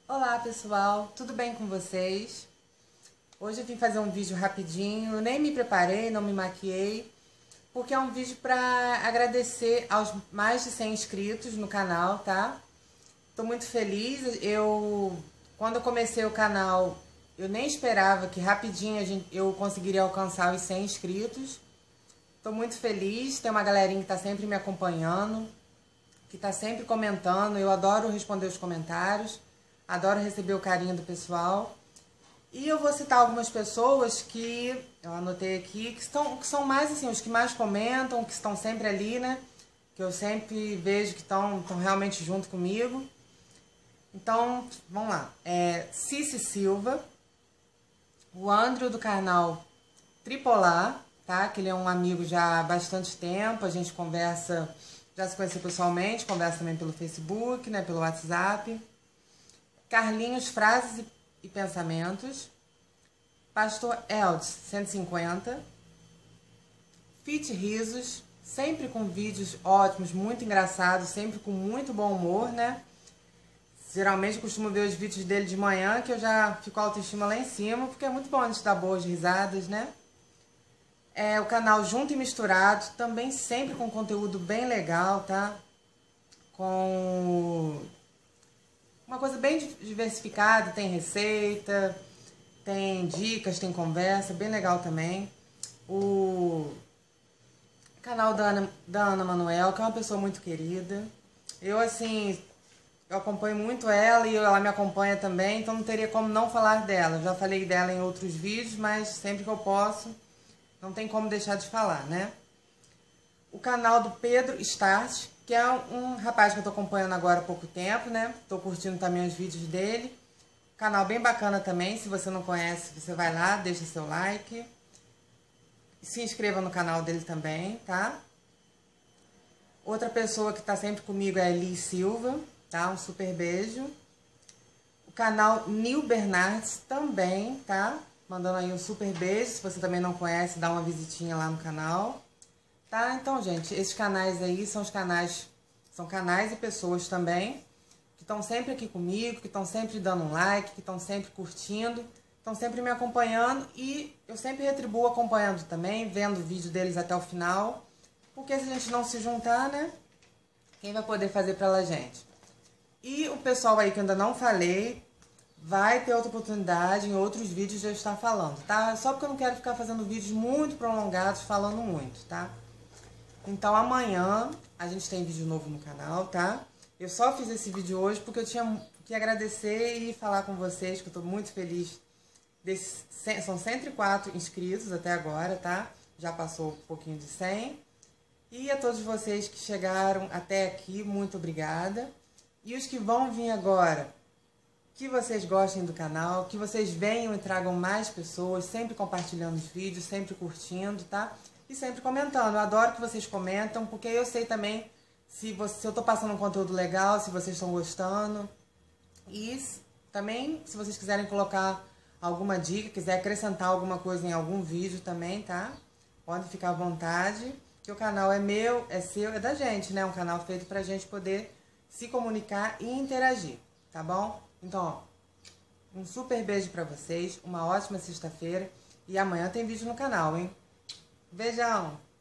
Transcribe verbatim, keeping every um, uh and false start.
Olá pessoal, tudo bem com vocês? Hoje eu vim fazer um vídeo rapidinho, nem me preparei, não me maquiei, porque é um vídeo para agradecer aos mais de cem inscritos no canal, tá? Tô muito feliz, eu quando eu comecei o canal, eu nem esperava que rapidinho a gente, eu conseguiria alcançar os cem inscritos. Tô muito feliz, tem uma galerinha que tá sempre me acompanhando, que tá sempre comentando, eu adoro responder os comentários. Adoro receber o carinho do pessoal. E eu vou citar algumas pessoas que eu anotei aqui, que, estão, que são mais assim, os que mais comentam, que estão sempre ali, né? Que eu sempre vejo que estão, estão realmente junto comigo. Então, vamos lá. É Cici Silva, o Andrew do canal Tripolar, tá? Que ele é um amigo já há bastante tempo, a gente conversa, já se conheceu pessoalmente, conversa também pelo Facebook, né? Pelo WhatsApp. Carlinhos, Frases e Pensamentos, Pastor Eldes, cento e cinquenta, Fit Risos, sempre com vídeos ótimos, muito engraçados, sempre com muito bom humor, né? Geralmente eu costumo ver os vídeos dele de manhã, que eu já fico a autoestima lá em cima, porque é muito bom a gente dar boas risadas, né? É o canal Junto e Misturado, também sempre com conteúdo bem legal, tá? Com uma coisa bem diversificada, tem receita, tem dicas, tem conversa, bem legal também. O canal da Ana, da Ana Manuel, que é uma pessoa muito querida. Eu, assim, eu acompanho muito ela e ela me acompanha também, então não teria como não falar dela. Eu já falei dela em outros vídeos, mas sempre que eu posso, não tem como deixar de falar, né? O canal do Pedro Start, que é um rapaz que eu tô acompanhando agora há pouco tempo, né? Tô curtindo também os vídeos dele. Canal bem bacana também, se você não conhece, você vai lá, deixa seu like. Se inscreva no canal dele também, tá? Outra pessoa que tá sempre comigo é a Eli Silva, tá? Um super beijo. O canal Nil Bernardes também, tá? Mandando aí um super beijo, se você também não conhece, dá uma visitinha lá no canal. Tá? Então, gente, esses canais aí são os canais, são canais e pessoas também, que estão sempre aqui comigo, que estão sempre dando um like, que estão sempre curtindo, estão sempre me acompanhando e eu sempre retribuo acompanhando também, vendo o vídeo deles até o final, porque se a gente não se juntar, né, quem vai poder fazer pela gente? E o pessoal aí que eu ainda não falei, vai ter outra oportunidade em outros vídeos de eu estar falando, tá? Só porque eu não quero ficar fazendo vídeos muito prolongados, falando muito, tá? Então amanhã a gente tem vídeo novo no canal, tá? Eu só fiz esse vídeo hoje porque eu tinha que agradecer e falar com vocês que eu tô muito feliz. Desse, são cento e quatro inscritos até agora, tá? Já passou um pouquinho de cem. E a todos vocês que chegaram até aqui, muito obrigada. E os que vão vir agora, que vocês gostem do canal, que vocês venham e tragam mais pessoas, sempre compartilhando os vídeos, sempre curtindo, tá? E sempre comentando. Eu adoro que vocês comentam, porque eu sei também se, você, se eu tô passando um conteúdo legal, se vocês estão gostando. E também, se vocês quiserem colocar alguma dica, quiser acrescentar alguma coisa em algum vídeo também, tá? Podem ficar à vontade, que o canal é meu, é seu, é da gente, né? Um canal feito pra gente poder se comunicar e interagir, tá bom? Então, ó, um super beijo pra vocês, uma ótima sexta-feira e amanhã tem vídeo no canal, hein? Beijão!